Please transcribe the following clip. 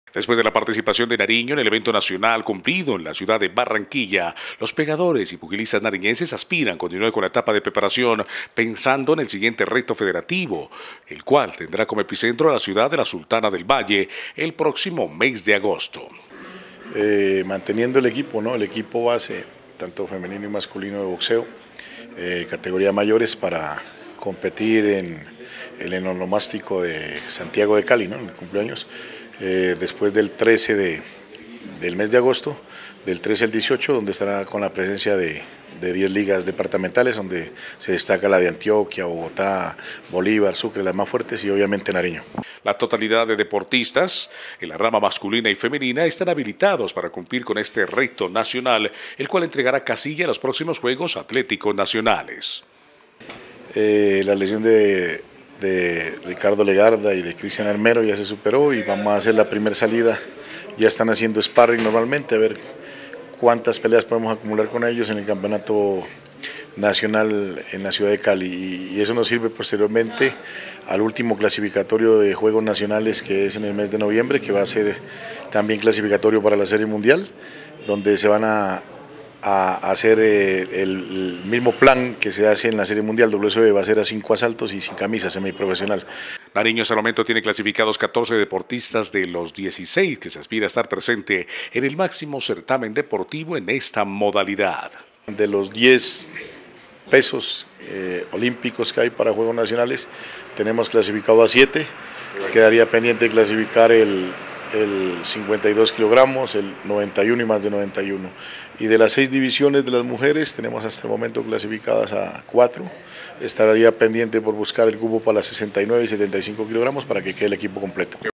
Después de la participación de Nariño en el evento nacional cumplido en la ciudad de Barranquilla, los pegadores y pugilistas nariñenses aspiran a continuar con la etapa de preparación pensando en el siguiente reto federativo, el cual tendrá como epicentro a la ciudad de la Sultana del Valle el próximo mes de agosto. Manteniendo el equipo, ¿no? El equipo base, tanto femenino y masculino de boxeo, categoría mayores para competir en el enonomástico de Santiago de Cali, ¿no? En el cumpleaños. Después del 13 del mes de agosto, del 13 al 18, donde estará con la presencia de 10 ligas departamentales, donde se destaca la de Antioquia, Bogotá, Bolívar, Sucre, las más fuertes, y obviamente Nariño. La totalidad de deportistas en la rama masculina y femenina están habilitados para cumplir con este reto nacional, el cual entregará casilla a los próximos Juegos Atléticos Nacionales. La lesión de Ricardo Legarda y de Cristian Armero ya se superó y vamos a hacer la primera salida. Ya están haciendo sparring normalmente, a ver cuántas peleas podemos acumular con ellos en el campeonato nacional en la ciudad de Cali, y eso nos sirve posteriormente al último clasificatorio de Juegos Nacionales, que es en el mes de noviembre, que va a ser también clasificatorio para la Serie Mundial, donde se van a hacer el mismo plan que se hace en la Serie Mundial. WSOE va a ser a 5 asaltos y sin camisa, semiprofesional. Nariño hasta el momento tiene clasificados 14 deportistas de los 16 que se aspira a estar presente en el máximo certamen deportivo en esta modalidad. De los 10 pesos olímpicos que hay para Juegos Nacionales, tenemos clasificado a 7, quedaría pendiente clasificar el 52 kilogramos, el 91 y más de 91. Y de las 6 divisiones de las mujeres tenemos hasta el momento clasificadas a 4. Estaría pendiente por buscar el cupo para las 69 y 75 kilogramos para que quede el equipo completo.